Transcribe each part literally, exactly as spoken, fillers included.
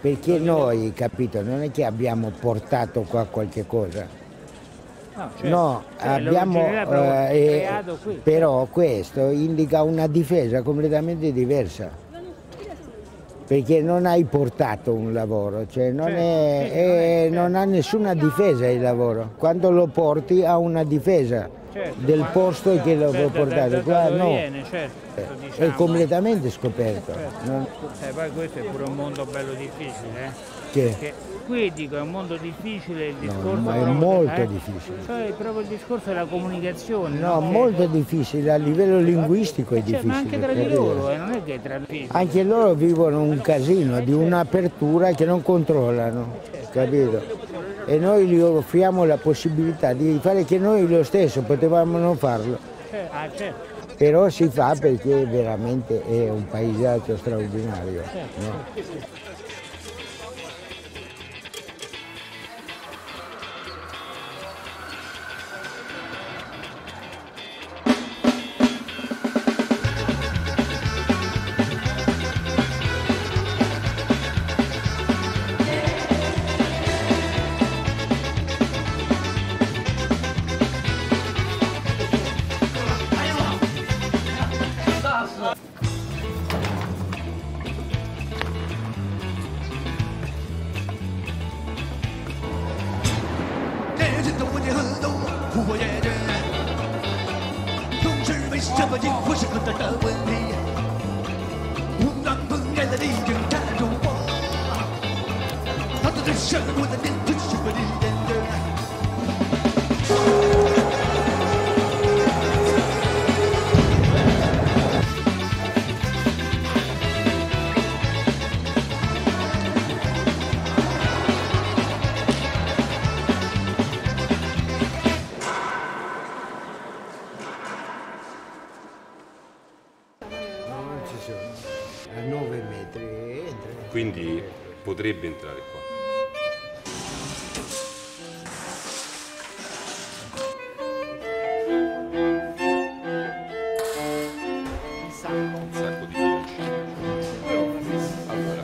perché noi, capito, non è che abbiamo portato qua qualche cosa. No, certo. No, cioè, abbiamo, eh, qui, però questo indica una difesa completamente diversa, perché non hai portato un lavoro, cioè non, certo, è, sì, è, non, è, certo. non ha nessuna difesa il lavoro. Quando lo porti ha una difesa, certo, del posto che lo può portare. Qua no, viene, certo, diciamo. È completamente scoperto. Certo. Non... Eh, poi questo è pure un mondo bello difficile, eh? Che? Perché qui dico è un mondo difficile il discorso. No, ma è molto eh? difficile. Cioè proprio il discorso della comunicazione. No, no? molto difficile, a livello linguistico è cioè, difficile. Ma anche tra di loro, eh? Non è che tra di Anche loro vivono un casino di un'apertura che non controllano, capito? E noi gli offriamo la possibilità di fare che noi lo stesso potevamo non farlo. Ah, certo. Però si fa perché veramente è un paesaggio straordinario. Certo. No? A nove metri entra. Quindi potrebbe entrare qua. Il sacco. Un sacco di bilanci. Allora.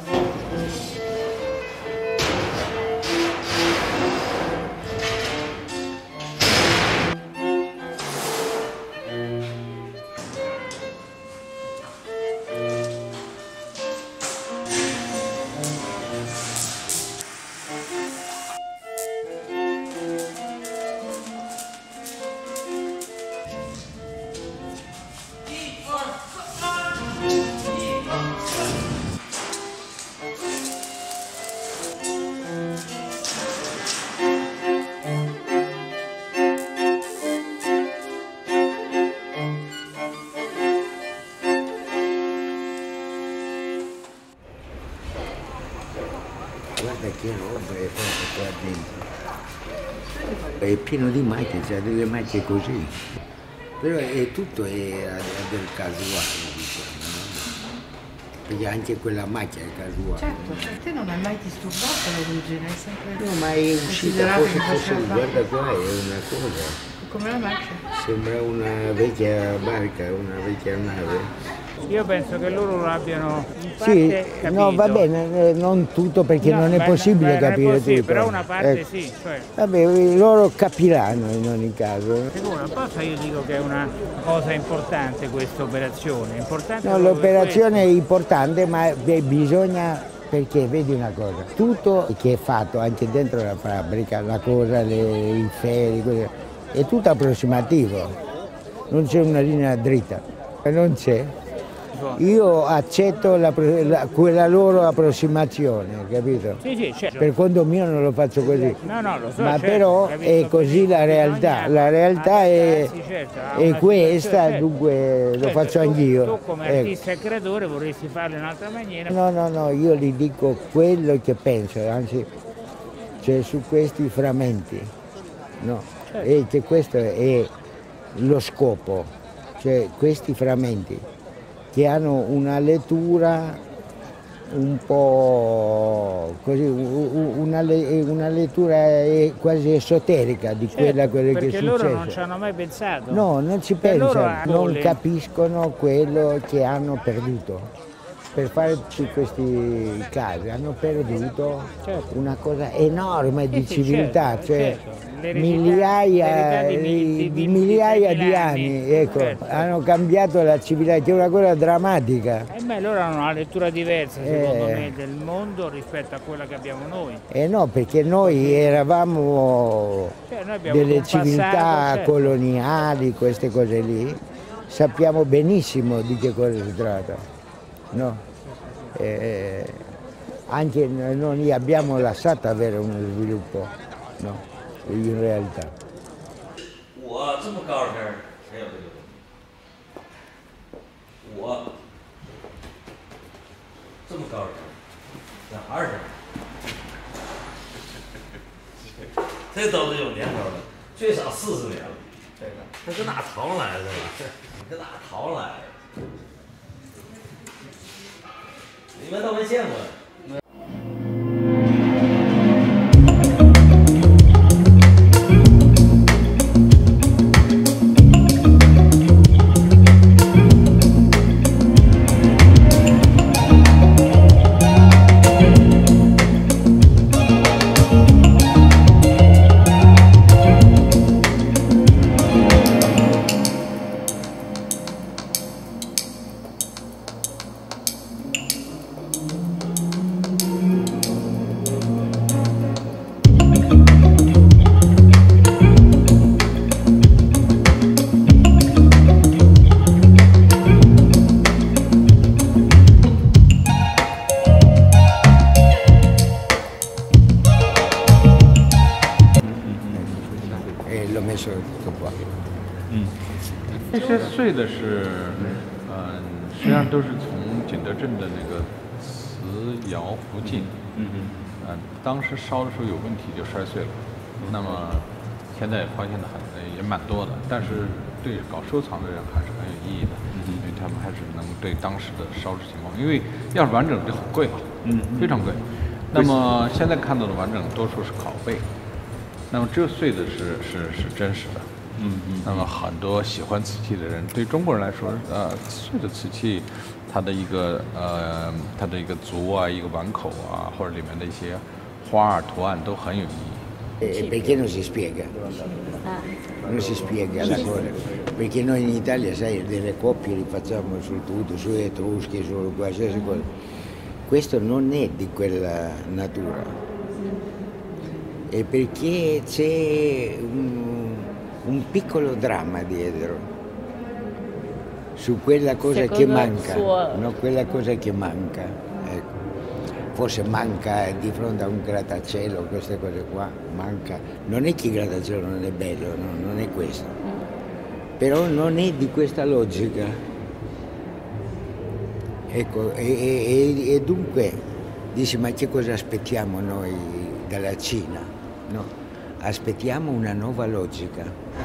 Guarda che roba è fatta qua dentro. È pieno di macchie, c'è delle macchie così. Però è tutto è del casuale, diciamo, no? Perché anche quella macchia è casuale. Certo, per te non è mai disturbato l'origine, è sempre... No, ma è uscita così così, guarda qua, è una cosa. Come la macchia? Sembra una vecchia barca, una vecchia nave. Io penso che loro lo abbiano in parte Sì, capito. no, va bene, non tutto perché No, non è beh, possibile beh, non è capire possibile, tutto. però una parte Ecco. sì. Cioè. Vabbè, loro capiranno in ogni caso. Secondo una cosa io dico che è una cosa importante questa operazione. Importante No, l'operazione è importante, ma beh, bisogna, perché vedi una cosa, tutto che è fatto anche dentro la fabbrica, la cosa, le, i ferri, così, è tutto approssimativo, non c'è una linea dritta, non c'è. Io accetto la, la, quella loro approssimazione, capito? Sì, sì, certo. Per conto mio non lo faccio così, no, no, lo so, ma certo, però è così la realtà, la realtà è, certo, è questa, certo, dunque certo, lo faccio tu, anch'io. Tu come ecco. artista e creatore vorresti farlo in un'altra maniera? No, no, no, io gli dico quello che penso, anzi, cioè su questi frammenti, no? Certo. E che questo è lo scopo, cioè questi frammenti che hanno una lettura un po' così, una, una lettura quasi esoterica di certo, quella, quella che è successo. Perché loro non ci hanno mai pensato. No, non ci per pensano, non le... capiscono quello che hanno perduto. per fare tutti questi casi hanno perduto certo. una cosa enorme di sì, civiltà, certo, cioè certo. L'eredità, migliaia l'eredità di, di, di, di, migliaia di di anni, anni. ecco, Certo. hanno cambiato la civiltà, che è una cosa drammatica. E beh, loro hanno una lettura diversa, secondo Eh. me, del mondo rispetto a quella che abbiamo noi. Eh no, perché noi eravamo Cioè, noi abbiamo delle un passato, civiltà certo. coloniali, queste cose lì, sappiamo benissimo di che cosa si tratta, no? Eh, anche non gli abbiamo lasciato avere uno sviluppo, no? In realtà. 我这么高的儿，还有这个东西。我这么高的儿，两二十。这都是有年头了，最少四十年了。这个，这搁哪淘上来的是吧？你搁哪淘上来的？你们都没见过。 这些碎的是，嗯，实际上都是从景德镇的那个瓷窑附近，嗯嗯，当时烧的时候有问题就摔碎了。那么现在也发现的很也蛮多的，但是对搞收藏的人还是很有意义的，因为他们还是能对当时的烧制情况，因为要是完整就很贵了，嗯，非常贵。那么现在看到的完整多数是拷贝，那么只有碎的是是是真实的。 嗯嗯，那么很多喜欢瓷器的人，对中国人来说，呃，碎的瓷器，它的一个呃，它的一个足啊，一个碗口啊，或者里面的一些花啊、图案都很有意义。 Eh, perché non si spiega? Non si spiega la cosa. Perché noi in Italia, sai, delle coppie li facciamo su tutto, su etruschi, su qualsiasi cosa. Questo non è di quella natura. E perché c'è un, un piccolo dramma dietro su quella cosa Secondo che manca, suo... no? Quella cosa che manca. Ecco. Forse manca di fronte a un grattacielo, queste cose qua, manca. Non è che il grattacielo non è bello, no? Non è questo. Però non è di questa logica. Ecco, e, e, e dunque dici, ma che cosa aspettiamo noi dalla Cina? No, aspettiamo una nuova logica.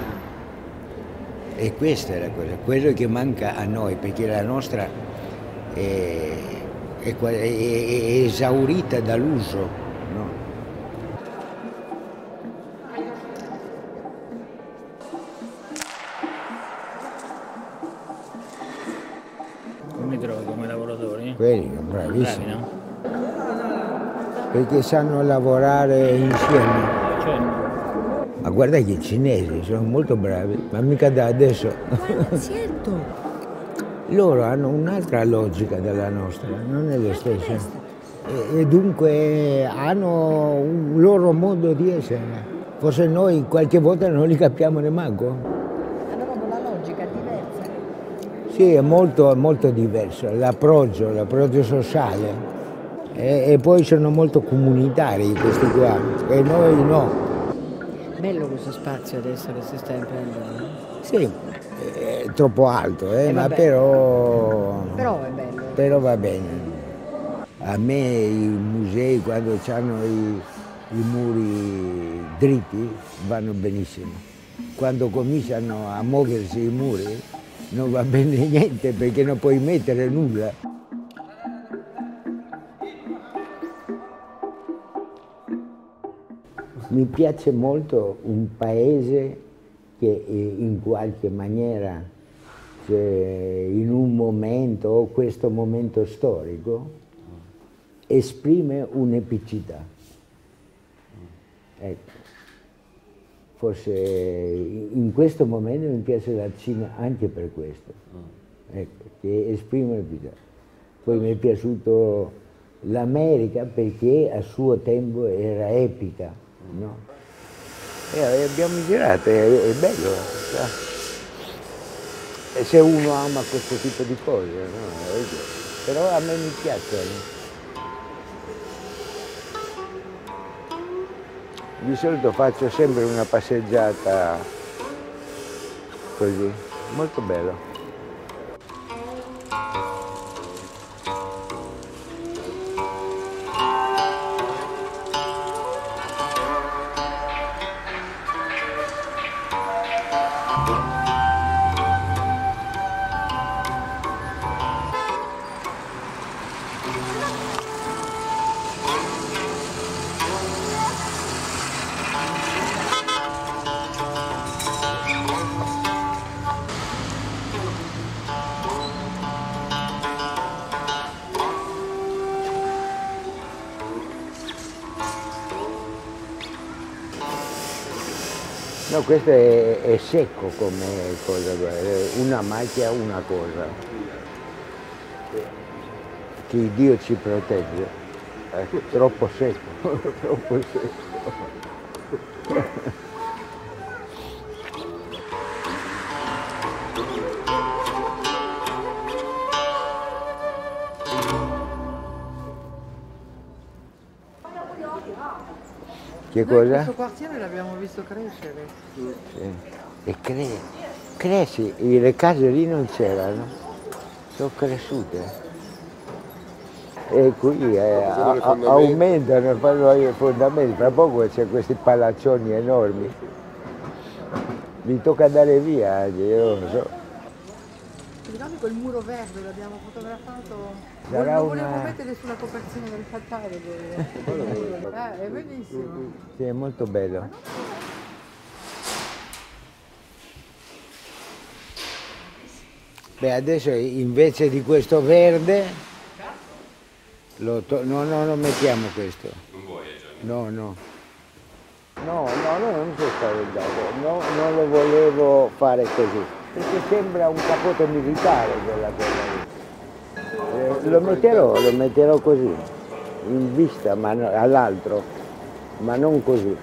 E questa è la cosa, quello che manca a noi, perché la nostra è, è, è, è esaurita dall'uso, no? Come trovi come lavoratori? Quelli sono bravissimi, Bravi, no? perché sanno lavorare insieme. Certo. Ma guarda che i cinesi sono molto bravi, ma mica da adesso. Certo. Loro hanno un'altra logica della nostra, non è lo stesso. E, e dunque hanno un loro modo di essere. Forse noi qualche volta non li capiamo neanche. Hanno proprio la logica diversa. Sì, è molto, molto diverso, l'approccio, l'approccio sociale. E, e poi sono molto comunitari questi qua, e noi no. Bello questo spazio adesso che si sta imprendendo. Sì, è troppo alto, eh, Eh, ma vabbè. però, Però è bello. però va bene. A me i musei quando hanno i, i muri dritti vanno benissimo. Quando cominciano a muoversi i muri non va bene niente perché non puoi mettere nulla. Mi piace molto un paese che in qualche maniera cioè, in un momento, o questo momento storico, esprime un'epicità. Ecco. Forse in questo momento mi piace la Cina anche per questo, ecco, che esprime un'epicità. Poi mi è piaciuto l'America perché a suo tempo era epica, no? E abbiamo girato, è, è bello. E se uno ama questo tipo di cose, no? Però a me mi piacciono. Di solito faccio sempre una passeggiata così, molto bello. No, questo è, è secco come cosa, una macchia, una cosa. Che Dio ci protegge. È troppo secco, troppo secco. Che cosa? Noi questo quartiere l'abbiamo visto crescere. Sì. E cre cresce, le case lì non c'erano, sono cresciute. E qui eh, a, a, aumentano, fanno i fondamenti, fra poco c'è questi palaccioni enormi. Mi tocca andare via, io non so. Ricordi quel muro verde, l'abbiamo fotografato? Sarà lo una... volevo mettere sulla copertina del catalogo. Eh, è bellissimo. Sì, è molto bello. Beh, adesso invece di questo verde, lo to no, no, non mettiamo questo. Non vuoi, Gianni? No, no. No, no, no, non sono spaventato. No, non lo volevo fare così, perché sembra un capote militare quella cosa lì. Eh, lo metterò, lo metterò così, in vista, ma no, all'altro, ma non così.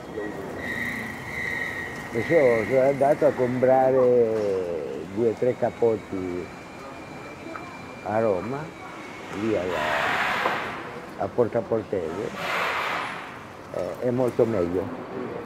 Adesso sono andato a comprare due o tre capotti a Roma, lì alla, a Porta Portese, eh, è molto meglio.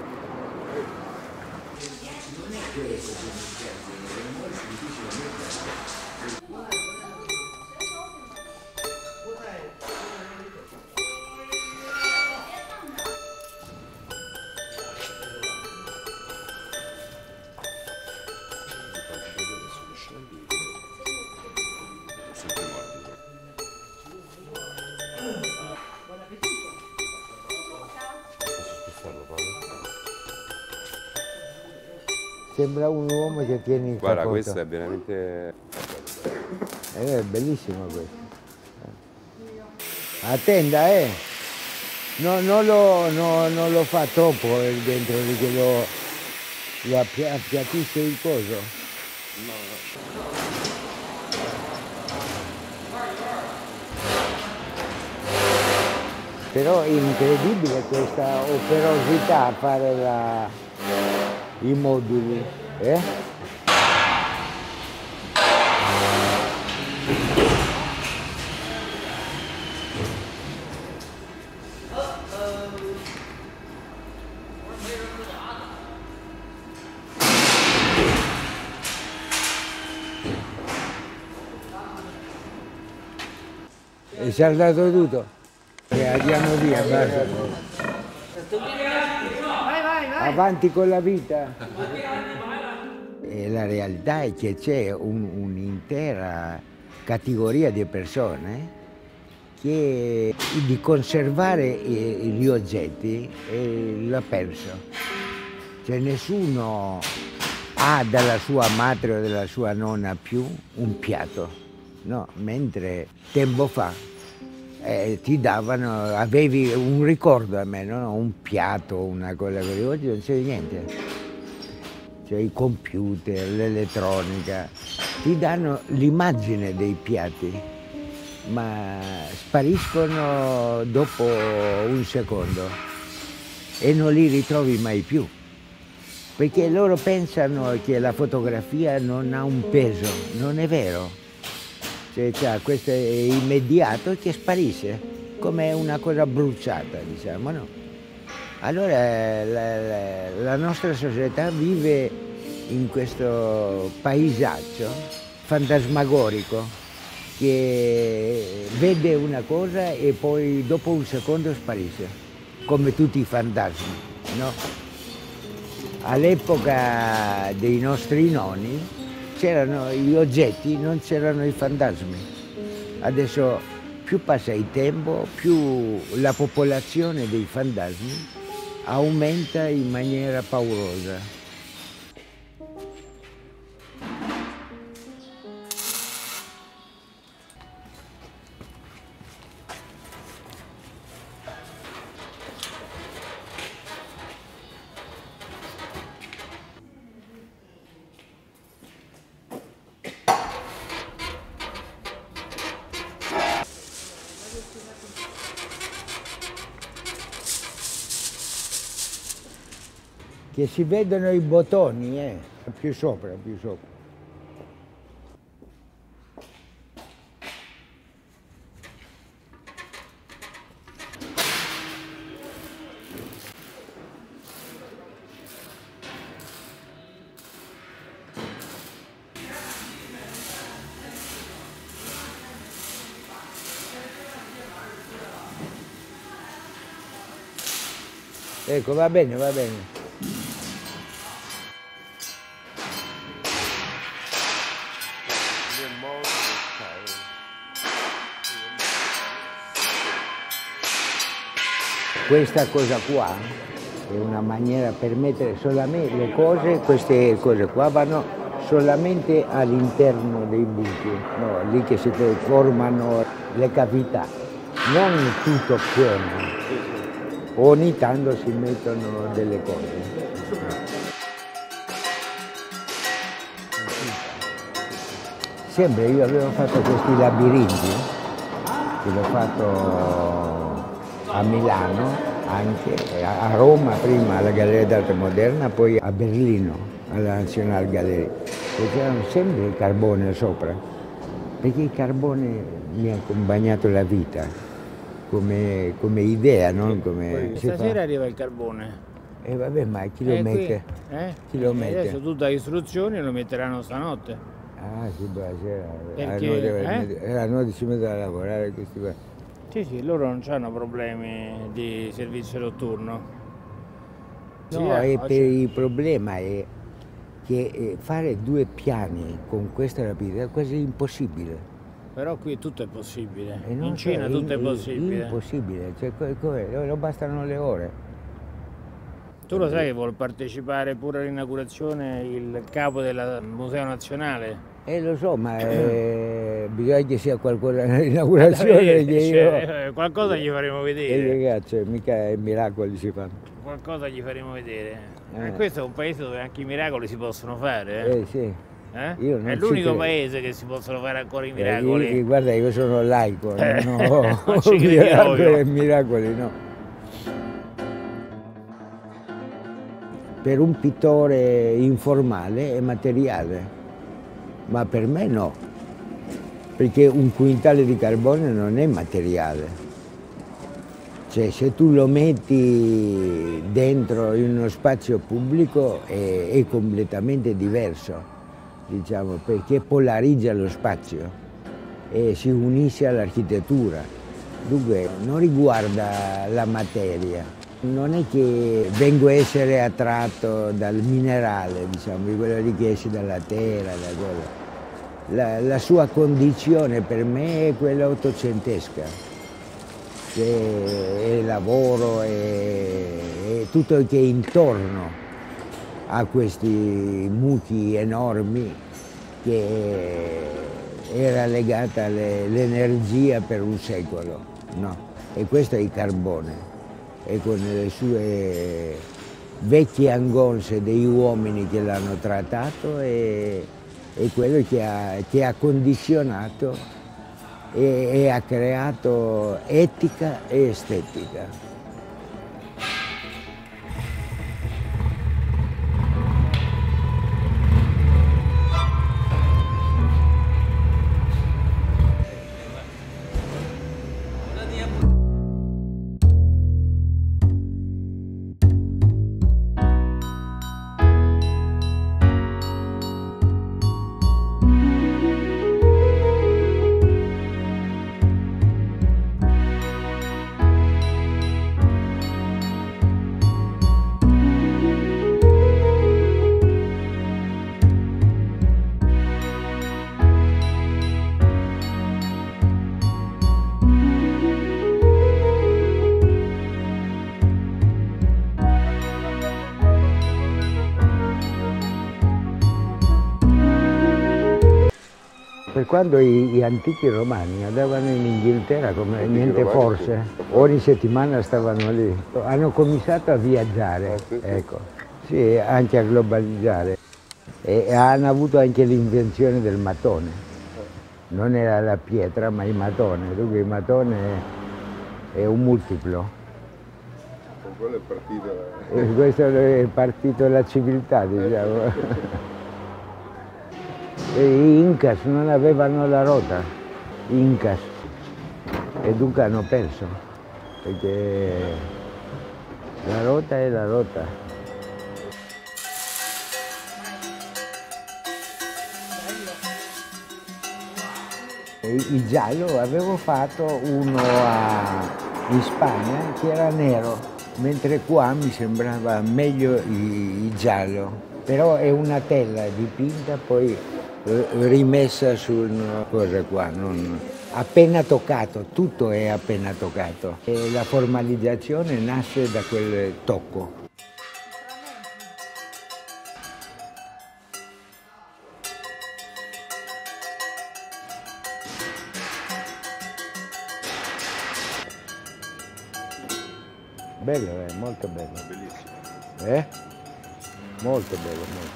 Sembra un uomo che tiene il Guarda, capoto. questo è veramente... Eh, è bellissimo questo. Attenda, eh! No, non, lo, no, non lo fa troppo dentro di che lo, lo appia, appiattisce il coso. No, no. Però è incredibile questa operosità a fare la, i moduli, eh? È saltato tutto. E andiamo via, basta. Vai, vai, vai. Avanti con la vita. E la realtà è che c'è un'intera categoria di persone che di conservare gli oggetti l'ha perso. Cioè nessuno ha dalla sua madre o dalla sua nonna più un piatto, no? Mentre tempo fa eh, ti davano, avevi un ricordo a me, no? Un piatto, una cosa così. Oggi non c'è niente. Cioè i computer, l'elettronica, ti danno l'immagine dei piatti, ma spariscono dopo un secondo e non li ritrovi mai più. Perché loro pensano che la fotografia non ha un peso, non è vero. Cioè, cioè, questo è immediato che sparisce, come una cosa bruciata, diciamo, no? Allora la, la, la nostra società vive in questo paesaggio fantasmagorico che vede una cosa e poi dopo un secondo sparisce, come tutti i fantasmi, no? All'epoca dei nostri nonni c'erano gli oggetti, non c'erano i fantasmi. Adesso più passa il tempo, più la popolazione dei fantasmi aumenta in maniera paurosa. Che si vedono i bottoni, eh, più sopra, più sopra. Ecco, va bene, va bene. Questa cosa qua è una maniera per mettere solamente le cose, queste cose qua vanno solamente all'interno dei buchi, no? Lì che si formano le cavità, non tutto pieno. Ogni tanto si mettono delle cose. Sempre io avevo fatto questi labirinti, che l'ho fatto a Milano anche, a Roma prima alla Galleria d'Arte Moderna, poi a Berlino alla National Gallery, e c'erano sempre il carbone sopra, perché il carbone mi ha accompagnato la vita come, come idea, non come... Stasera arriva il carbone. E eh, vabbè, ma chi lo eh, mette? Qui, eh? Chi lo mette? Adesso tu dai istruzioni e lo metteranno stanotte. Ah sì, buonasera. Perché, a eh? la notte si mettono a lavorare questi qua. Sì, sì, loro non hanno problemi di servizio notturno. No, sì, eh, eh, per il problema è che fare due piani con questa rapidità è quasi impossibile. Però qui tutto è possibile, in in Cina so, tutto è, è possibile. È impossibile, cioè, non bastano le ore. Tu lo sai che vuol partecipare pure all'inaugurazione il capo del Museo Nazionale? Eh lo so, ma eh, bisogna che sia qualcosa nell'inaugurazione. Cioè, io... Qualcosa gli faremo vedere. E ragazzi, mica i miracoli si fanno. Qualcosa gli faremo vedere. Eh. E questo è un paese dove anche i miracoli si possono fare. Eh, eh sì. Eh? Io non è l'unico paese che si possono fare ancora i miracoli. Eh, io, guarda, io sono laico, eh. non ho non ci miracoli e miracoli, no. Per un pittore informale è materiale. Ma per me no, perché un quintale di carbone non è materiale. Cioè, se tu lo metti dentro in uno spazio pubblico è, è completamente diverso, diciamo, perché polarizza lo spazio e si unisce all'architettura. Dunque non riguarda la materia. Non è che vengo a essere attratto dal minerale, diciamo, di quello lì che esce dalla terra, da quello. La, la sua condizione per me è quella ottocentesca, che è lavoro, è, è tutto il che è intorno ha questi mucchi enormi che era legata all'energia per un secolo, no? E questo è il carbone, e con le sue vecchie angonze degli uomini che l'hanno trattato è, è quello che ha, che ha condizionato e, e ha creato etica e estetica. Per quando gli antichi romani andavano in Inghilterra come niente forse, ogni settimana stavano lì, hanno cominciato a viaggiare, ecco, sì, anche a globalizzare, e hanno avuto anche l'invenzione del matone, non era la pietra ma il matone, dunque il matone è un multiplo. Con quello è partito la... E questo è partito la civiltà, diciamo. E gli Incas non avevano la rota, Incas, e dunque hanno perso, perché la rota è la rota. Il giallo avevo fatto uno a, in Spagna che era nero, mentre qua mi sembrava meglio il, il giallo, però è una tela dipinta poi rimessa su una cosa qua, non, appena toccato, tutto è appena toccato. E la formalizzazione nasce da quel tocco. Bello, eh, molto bello. Bellissimo. Eh? Molto bello, molto.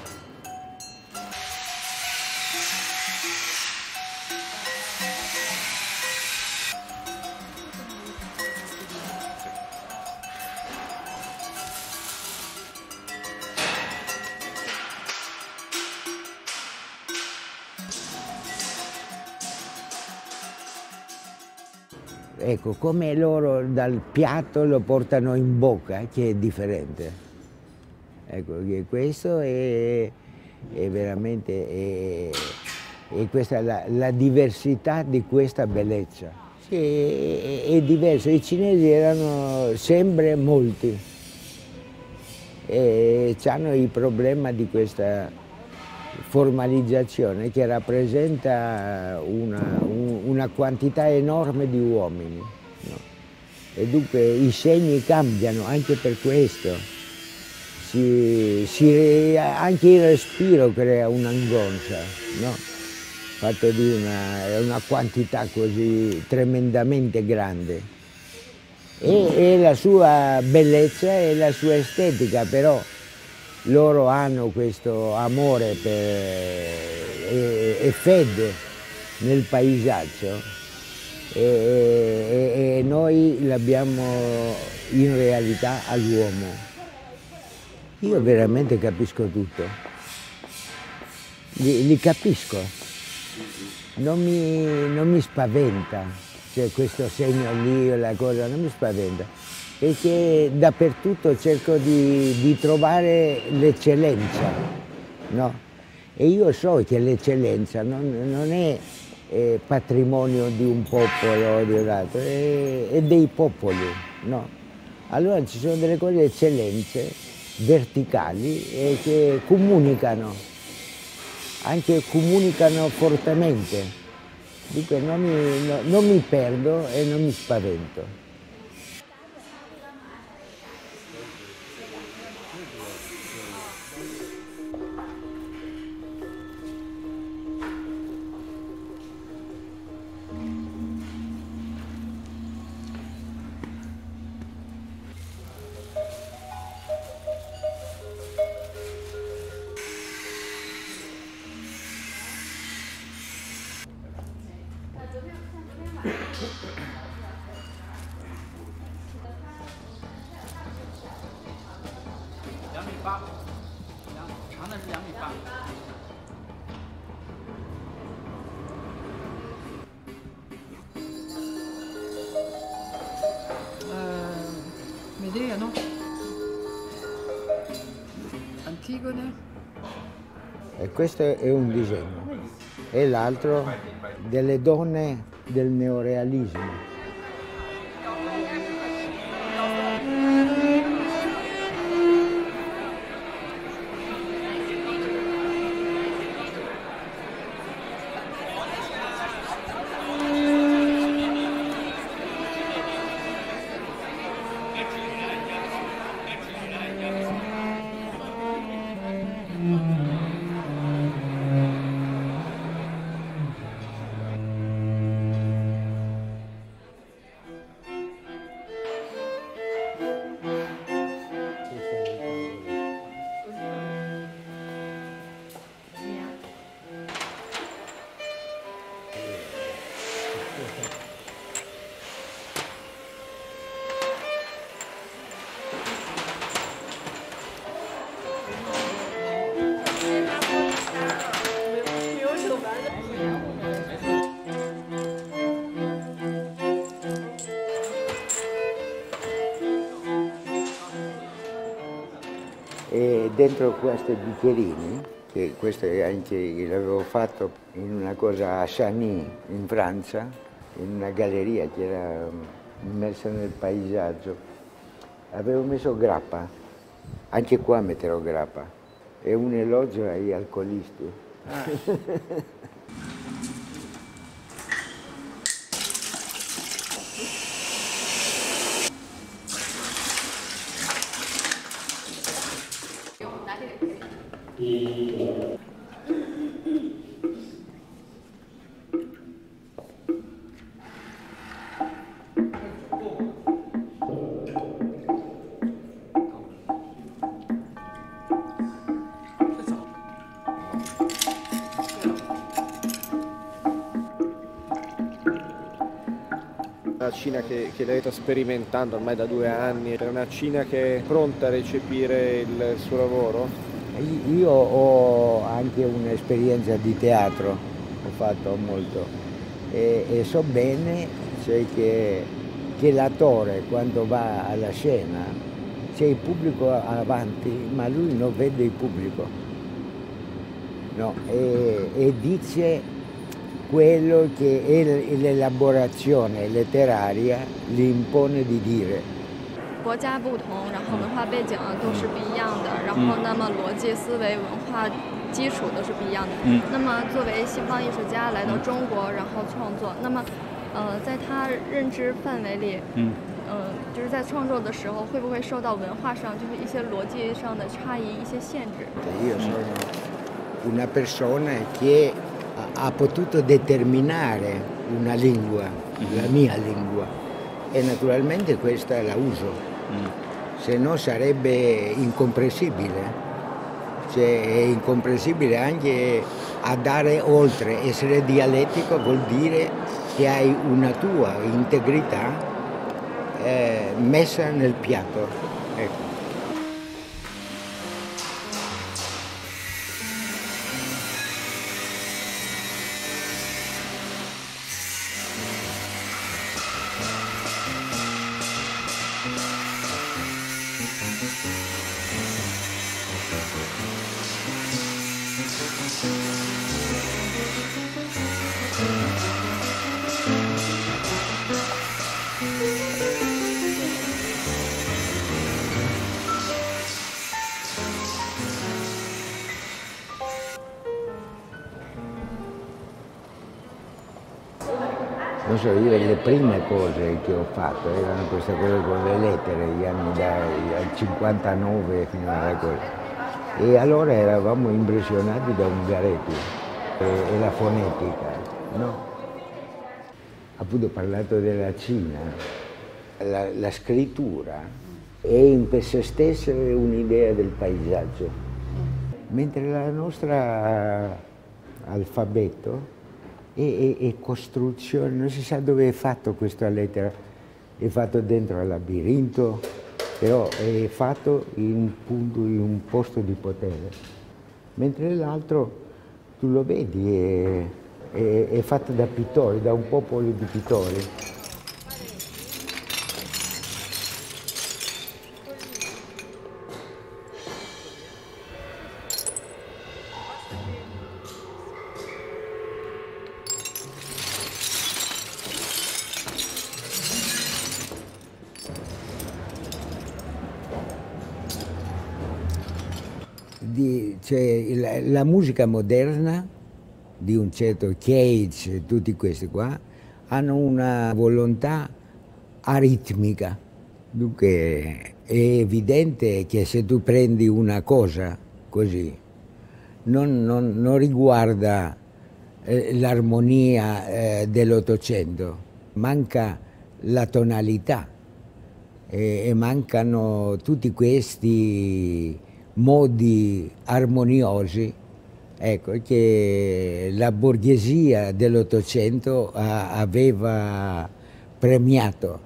Ecco, come loro dal piatto lo portano in bocca, che è differente. Ecco, che questo è, è veramente, è, è questa la, la diversità di questa bellezza. Sì, è, è diverso, i cinesi erano sempre molti e hanno il problema di questa formalizzazione che rappresenta una, un, una quantità enorme di uomini, no? E dunque i segni cambiano anche per questo, si, si, anche il respiro crea un'angoscia, no? Fatto di una, una quantità così tremendamente grande e, e la sua bellezza e la sua estetica, però loro hanno questo amore per, e, e fede nel paesaggio e, e, e noi l'abbiamo in realtà all'uomo. Io veramente capisco tutto, li, li capisco, non mi, non mi spaventa, cioè questo segno lì o la cosa, non mi spaventa. Perché dappertutto cerco di, di trovare l'eccellenza, no? E io so che l'eccellenza non, non è, è patrimonio di un popolo o di un altro, è, è dei popoli, no? Allora ci sono delle cose eccellenze, verticali, e che comunicano, anche comunicano fortemente. Dunque non mi, no, non mi perdo e non mi spavento. Uh, Medea, no? Antigone. E questo è un disegno. E l'altro delle donne del neorealismo. E dentro questi bicchierini, che questo anche l'avevo fatto in una cosa a Chagny, in Francia, in una galleria che era immersa nel paesaggio, avevo messo grappa, anche qua metterò grappa, è un elogio agli alcolisti. Ah. Una Cina che, che lei sta sperimentando ormai da due anni, è una Cina che è pronta a recepire il suo lavoro? Io ho anche un'esperienza di teatro, ho fatto molto e, e so bene cioè, che, che l'attore quando va alla scena c'è il pubblico avanti ma lui non vede il pubblico, no? e, e dice quello che l'elaborazione letteraria gli impone di dire. 国家不同，然后文化背景都是不一样的，然后那么逻辑思维文化基础都是不一样的。嗯、那么作为西方艺术家来到中国，然后创作，那么呃，在他认知范围里，嗯，呃，就是在创作的时候，会不会受到文化上就是一些逻辑上的差异、一些限制？ Io sono una persona che ha potuto determinare una lingua, la mia lingua, e naturalmente questa la uso, se no sarebbe incomprensibile. Cioè, è incomprensibile anche andare oltre, essere dialettico vuol dire che hai una tua integrità eh, messa nel piatto. Ecco. Non so, io le prime cose che ho fatto erano queste cose con le lettere, gli anni dal cinquantanove fino alla cosa. E allora eravamo impressionati da Ungaretti e, e la fonetica, no? Appunto ho parlato della Cina, la, la scrittura è in se stessa un'idea del paesaggio, mentre la nostra alfabeto E, e, e costruzione, non si sa dove è fatto questa lettera, è fatto dentro al labirinto, però è fatto in un, punto, in un posto di potere. mentre l'altro tu lo vedi è, è, è fatto da pittori, da un popolo di pittori. Di, cioè, la, la musica moderna di un certo Cage, tutti questi qua, hanno una volontà aritmica. Dunque è evidente che se tu prendi una cosa così, non, non, non riguarda eh, l'armonia eh, dell'Ottocento, manca la tonalità e, e mancano tutti questi modi armoniosi, ecco, che la borghesia dell'Ottocento aveva premiato.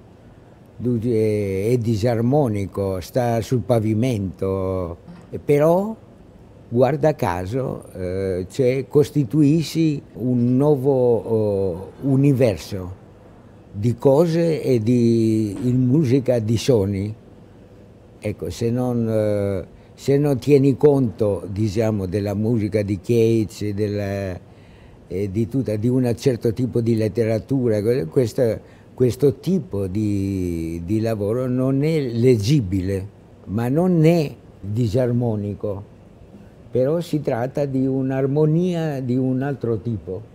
È disarmonico, sta sul pavimento, però guarda caso eh, cioè, costituisci un nuovo oh, universo di cose e di in musica di suoni. Ecco, se non, eh, se non tieni conto, diciamo, della musica di Cage, della, eh, di, tutta, di un certo tipo di letteratura, questo, questo tipo di, di lavoro non è leggibile, ma non è disarmonico, però si tratta di un'armonia di un altro tipo.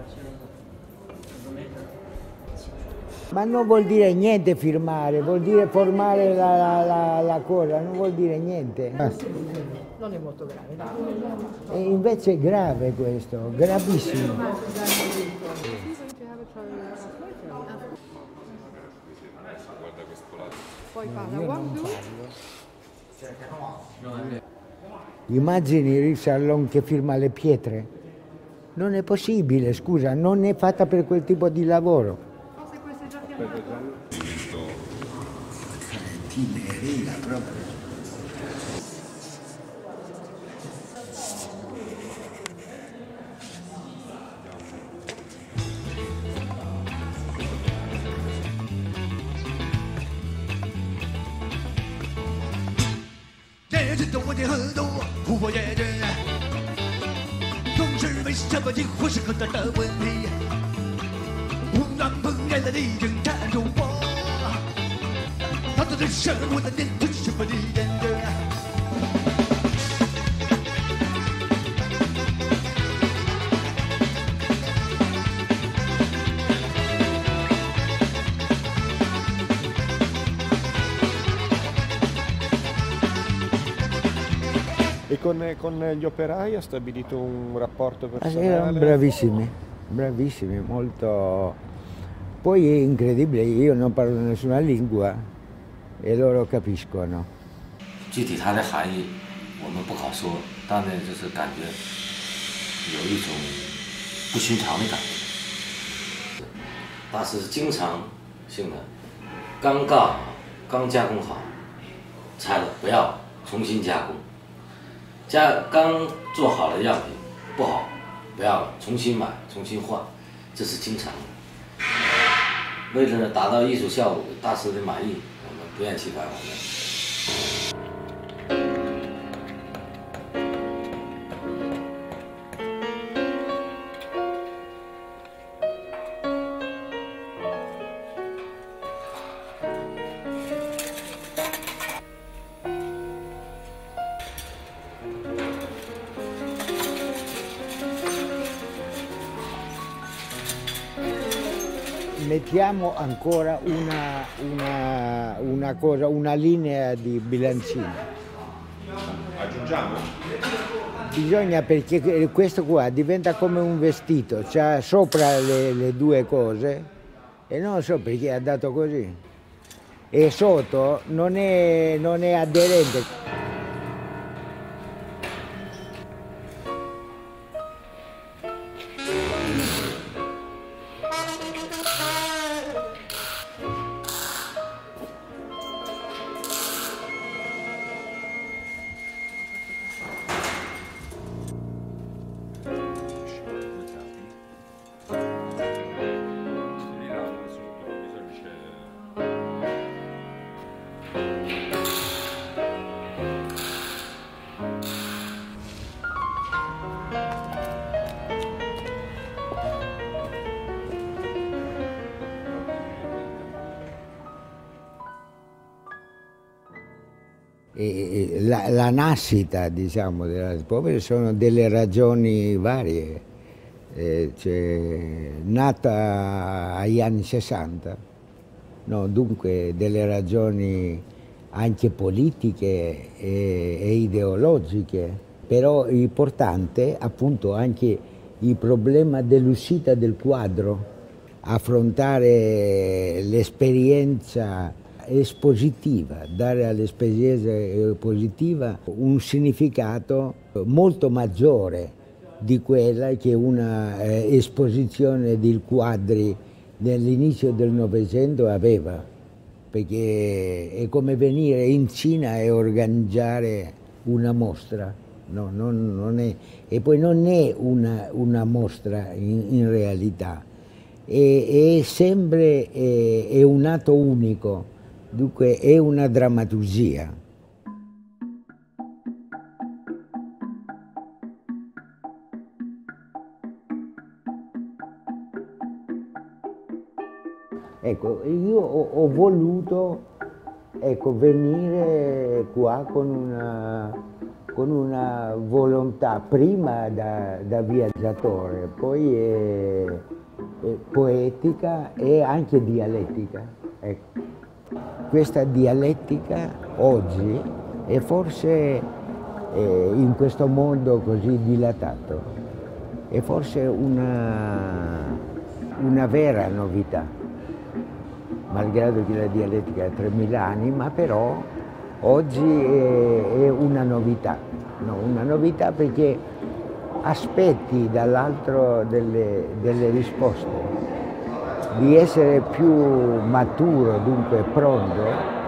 Ma non vuol dire niente firmare, vuol dire formare la, la, la, la cosa, non vuol dire niente. Non è molto grave. E invece è grave questo, gravissimo. Poi parla, one, two. Immagini il Sarlon che firma le pietre? Non è possibile, scusa, non è fatta per quel tipo di lavoro. Tinerina proprio. E con, con gli operai ha stabilito un rapporto personale? Erano bravissimi, bravissimi, molto... Poi è incredibile, io non parlo nessuna lingua e loro capiscono. 具体它的含义我们不好说，但呢就是感觉有一种不寻常的感觉。大师是经常性的，刚干好，刚加工好，拆了不要重新加工。加刚做好的样品不好，不要重新买重新换，这是经常的。为了达到艺术效果，大师的满意，我们不厌其烦，我们。 Mettiamo ancora una, una, una cosa, una linea di bilancino. Aggiungiamo? Bisogna, perché questo qua diventa come un vestito, c'ha sopra le, le due cose e non so perché ha dato così. E sotto non è, non è aderente. e, e la, la nascita, diciamo, dell'arte povera sono delle ragioni varie. Eh, cioè, nata agli anni sessanta, no, dunque delle ragioni anche politiche e, e ideologiche, però importante appunto anche il problema dell'uscita del quadro, affrontare l'esperienza espositiva, dare all'esperienza espositiva un significato molto maggiore di quella che una eh, esposizione di quadri nell'inizio del Novecento aveva, perché è come venire in Cina e organizzare una mostra, no, non, non è, e poi non è una, una mostra in, in realtà, è, è sempre è, è un atto unico, dunque è una drammaturgia. Ecco, io ho, ho voluto ecco, venire qua con una, con una volontà, prima da, da viaggiatore, poi è, è poetica e anche dialettica. Ecco. Questa dialettica oggi è forse eh, in questo mondo così dilatato, è forse una, una vera novità. Malgrado che la dialettica ha tremila anni, ma però oggi è, è una novità, no, una novità perché aspetti dall'altro delle, delle risposte, di essere più maturo, dunque pronto,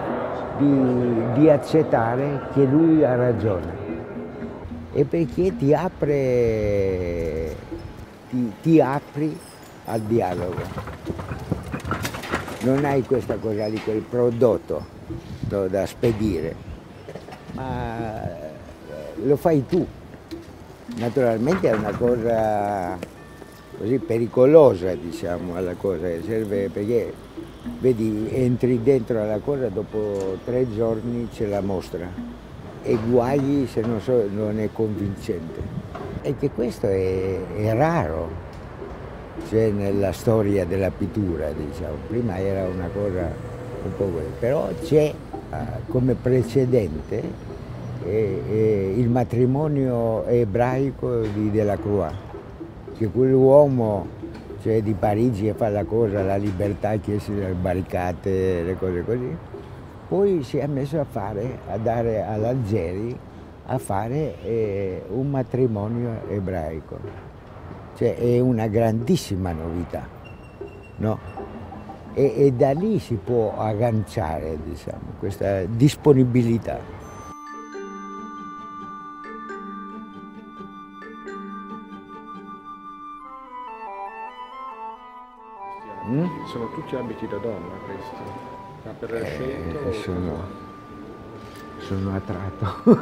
di, di accettare che lui ha ragione, e perché ti apre, ti, ti apri al dialogo. Non hai questa cosa di quel prodotto no, da spedire, ma lo fai tu. Naturalmente è una cosa così pericolosa, diciamo, alla cosa, serve perché, vedi, entri dentro alla cosa, dopo tre giorni c'è la mostra e guagli se non, so, non è convincente. E che questo è, è raro. C'è nella storia della pittura, diciamo, prima era una cosa un po' quella, però c'è uh, come precedente eh, eh, il matrimonio ebraico di Delacroix, che quell'uomo cioè, di Parigi che fa la cosa, la libertà, che si le barricate, le cose così, poi si è messo a fare, a dare all'Algeri a fare eh, un matrimonio ebraico. Cioè è una grandissima novità, no? E, e da lì si può agganciare, diciamo, questa disponibilità. Mm? Sono tutti abiti da donna questi, ma per la scelta eh, sono, sono attratto.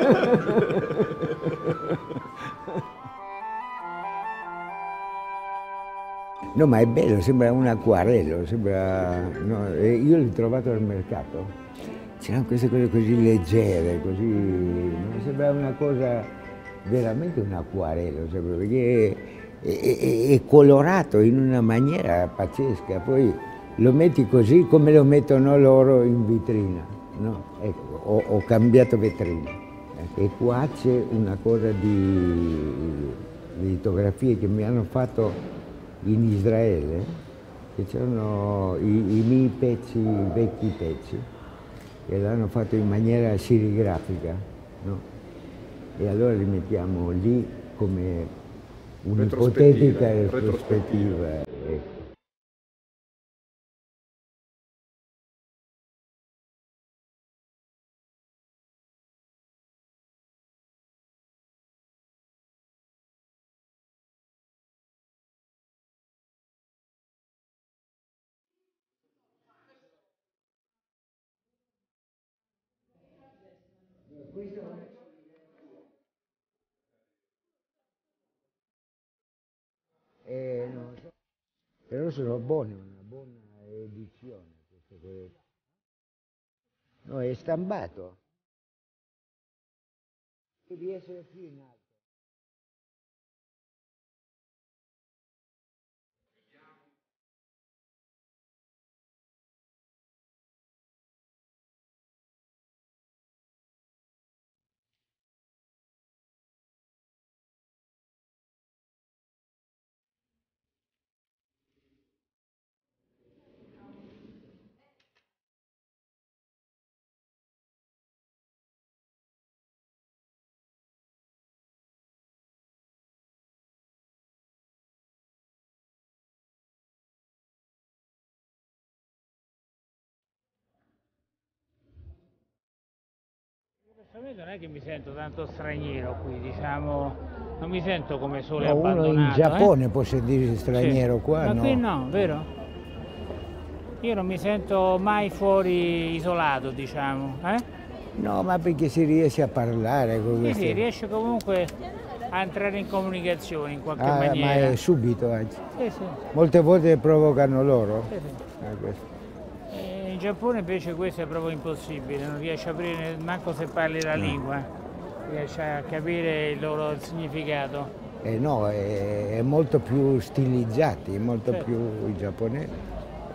No, ma è bello, sembra un acquarello, sembra, no, io l'ho trovato al mercato, c'erano queste cose così leggere, così, mi sembra una cosa, veramente un acquarello, sembra, perché è, è, è colorato in una maniera pazzesca, poi lo metti così come lo mettono loro in vetrina, no? Ecco, ho, ho cambiato vetrina. E qua c'è una cosa di, di litografie che mi hanno fatto in Israele, che c'erano i, i miei pezzi, i vecchi pezzi, che l'hanno fatto in maniera serigrafica, no? E allora li mettiamo lì come un'ipotetica retrospettiva. retrospettiva. Ecco. Eh, non so. Però sono buone, una buona edizione. Questo. No, è stambato. Devi essere più in alto. Non è che mi sento tanto straniero qui, diciamo, non mi sento come sole No, abbandonato. uno in Giappone eh? può sentirsi straniero, sì. qua Ma no. qui no, vero? Io non mi sento mai fuori isolato, diciamo. Eh? No, ma perché si riesce a parlare con Sì, queste... sì, riesce comunque a entrare in comunicazione in qualche ah, maniera. Ma è subito anche. Sì, sì. Molte volte provocano loro. Sì, sì. Ah, questo. In Giappone invece questo è proprio impossibile, non riesci a aprire manco se parli la lingua, riesci a capire il loro significato. Eh no, è, è molto più stilizzati, molto Sì. più i giapponesi.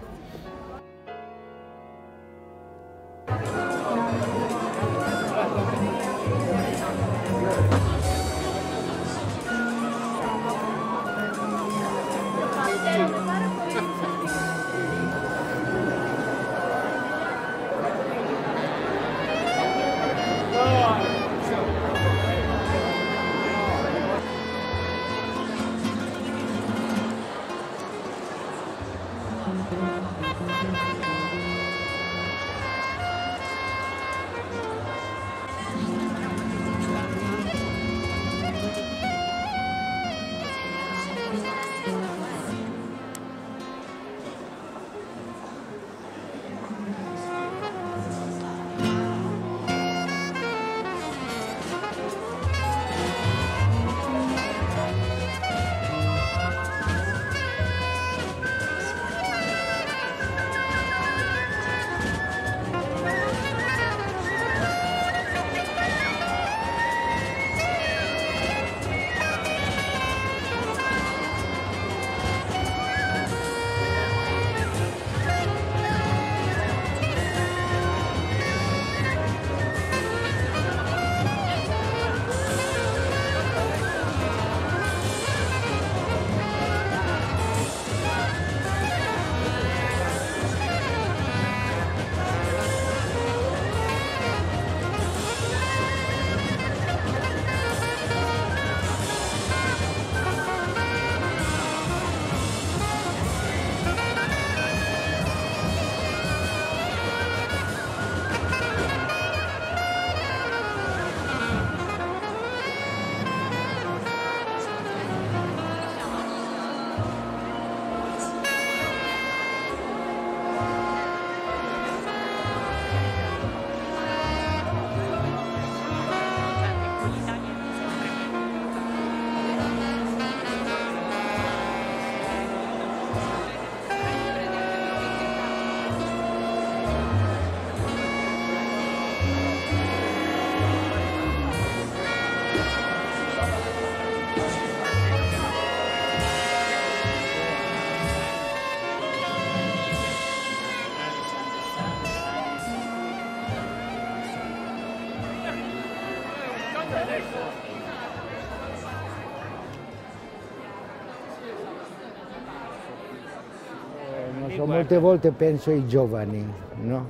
Non so, molte volte penso ai giovani, no?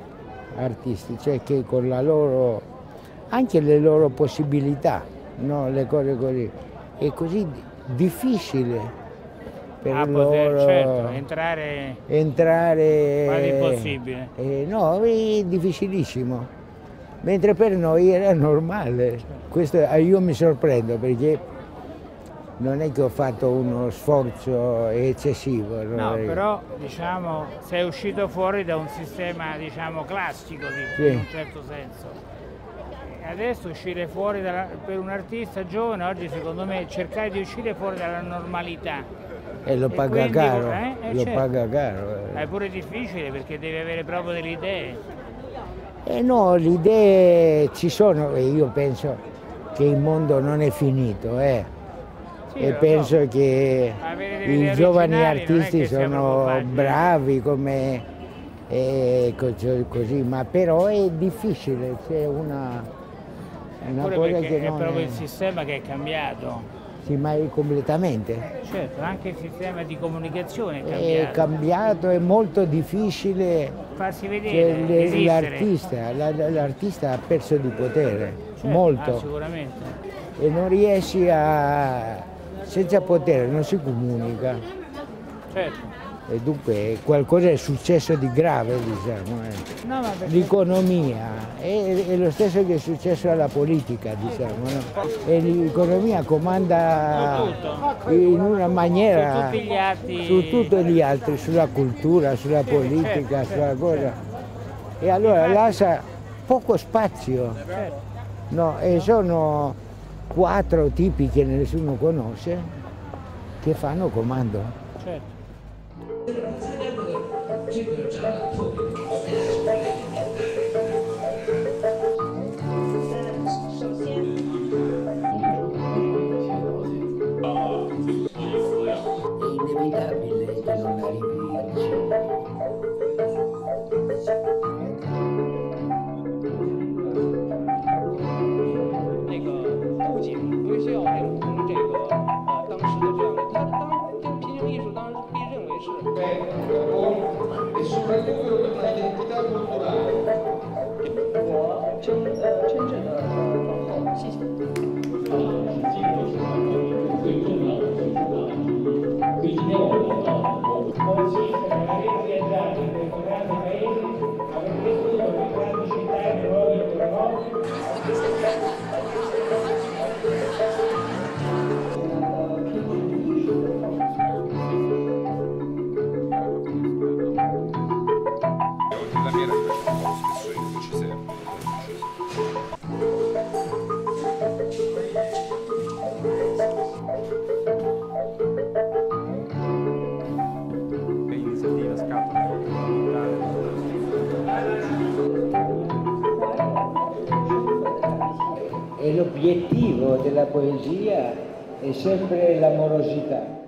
Artisti, cioè che con la loro, anche le loro possibilità, no? Le cose così, è così difficile per ah, loro poter, certo, entrare, entrare quasi impossibile. Eh, no, è difficilissimo, mentre per noi era normale. Questo io mi sorprendo perché non è che ho fatto uno sforzo eccessivo. No, però diciamo sei uscito fuori da un sistema diciamo classico sì. In un certo senso. Adesso uscire fuori dalla, per un artista giovane oggi secondo me cercare di uscire fuori dalla normalità. E lo e paga quindi, caro, eh, eh, lo certo. paga caro. Eh. È pure difficile perché devi avere proprio delle idee. Eh no, le idee ci sono e io penso che il mondo non è finito, eh. Sì, e penso so. che i giovani artisti sono bravi come eh, così, ma però è difficile, c'è una, una cosa che è non proprio è... il sistema che è cambiato. Sì, ma è completamente. Certo, anche il sistema di comunicazione è cambiato. È cambiato, è molto difficile farsi vedere, cioè, l'artista, l'artista ha perso di potere, certo, molto. Ah, sicuramente. E non riesci a... senza potere non si comunica. Certo. E dunque qualcosa è successo di grave, diciamo. Eh. No, l'economia è, è lo stesso che è successo alla politica, diciamo. No? E l'economia comanda in una maniera su tutti gli altri, su tutti gli altri, sulla cultura, sulla sì, politica, certo, sulla certo, cosa. Certo. E allora lascia poco spazio. Certo. No, e sono quattro tipi che nessuno conosce che fanno comando. Certo. 这个展览特别的好。首先，è inevitabile che non arrivi al cinema. 那个布景不需要连同这个呃当时的这样的，它当这个平行艺术当时被认为是。 e soprattutto una identità culturale. 我真呃真正的皇后，谢谢。最重要的就是个案，所以今天我们到很多。我其实很开心现在这个国家的媒体，我们接触的国家的时代的罗里的罗。 E l'obiettivo della poesia è sempre l'amorosità.